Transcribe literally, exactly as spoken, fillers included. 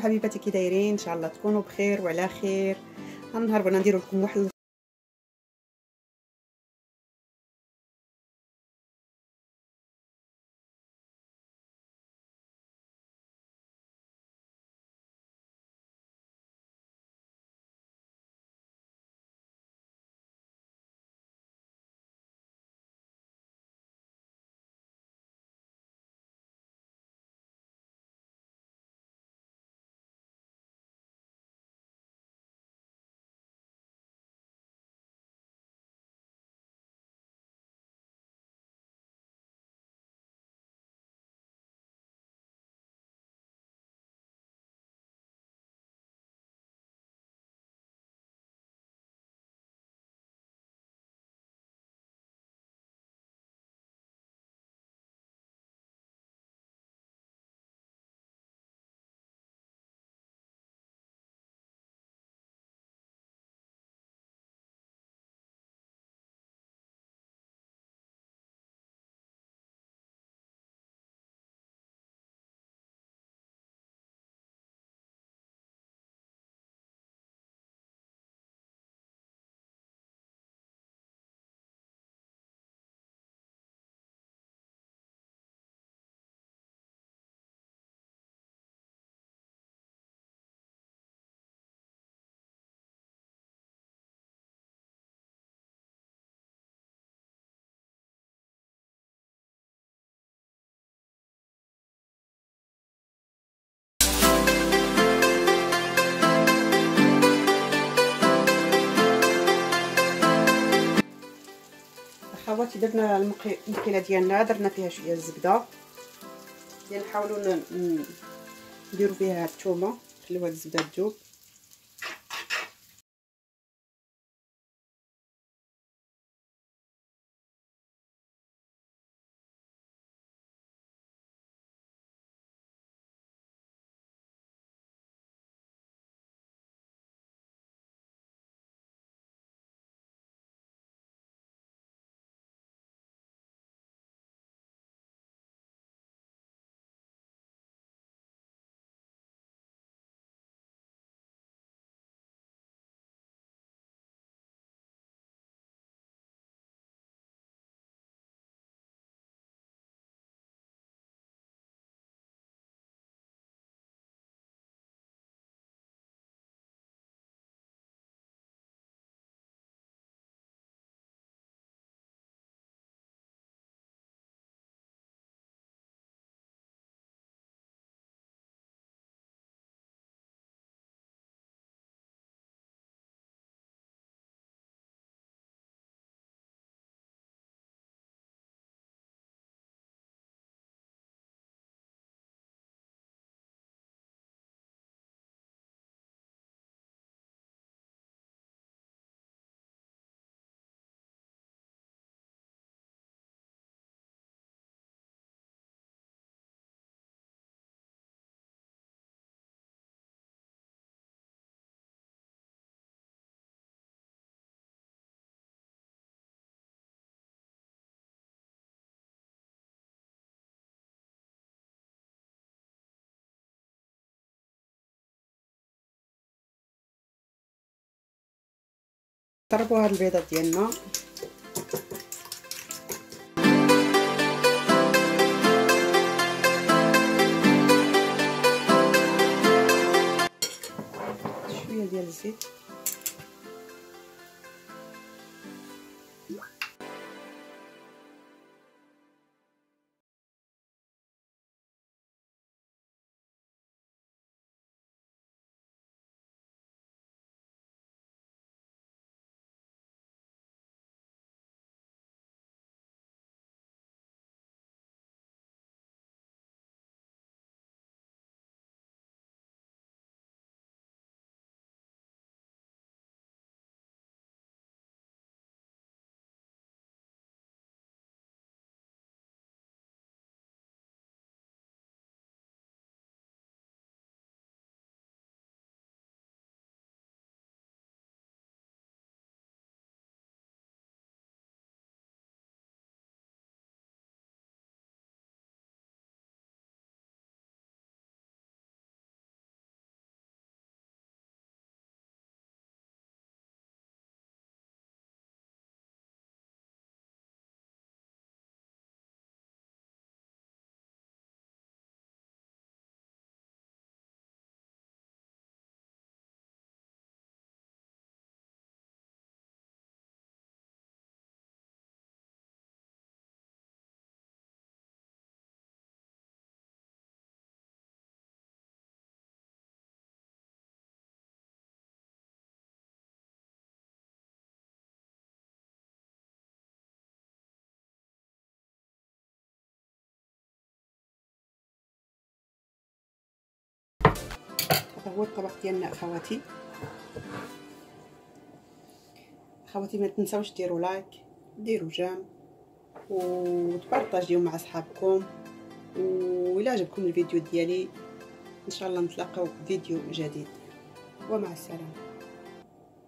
حبيباتي كي دايرين؟ ان شاء الله تكونوا بخير وعلى خير. ها النهار بغينا نديرو لكم واحد خواتي. درنا المقي- المقيله ديالنا، درنا فيها شويه الزبده ديال نحاولوا نديروا فيها الثومه، نخليو هاد الزبده تذوب. ضربوا هاد البيضات ديالنا، شويه ديال الزيت. هو الطبق ديالنا اخواتي. اخواتي ما تنساوش ديروا لايك، ديروا جيم، وتبارطاجيو مع صحابكم. وإلا عجبكم الفيديو ديالي ان شاء الله نتلاقاو في فيديو جديد، ومع السلامه.